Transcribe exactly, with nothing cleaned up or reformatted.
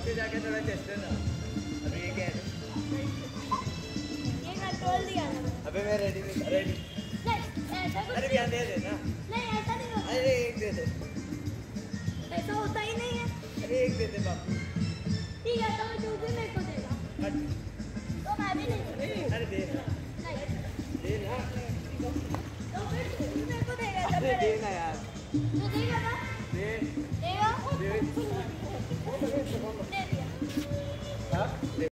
पे जाके थोड़ा चेस्ट है ना। अभी ये क्या है? ये कंट्रोल दिया ना। अबे मैं रेडी नहीं रेडी। नहीं ऐसा कुछ अरे भैया दे देना। नहीं ऐसा नहीं होता। अरे एक दे दे। ऐसा होता ही नहीं है। अरे एक दे दे बापू। ठीक है तो तू भी मेरे को देगा। तो मैं भी नहीं दूँगी। अरे दे ना। नहीं दे ना। तो फिर तू भी मेरे को देगा जब अरे दे ना यार। तू देगा ना? दे। देगा? दे। दे दिया। हाँ?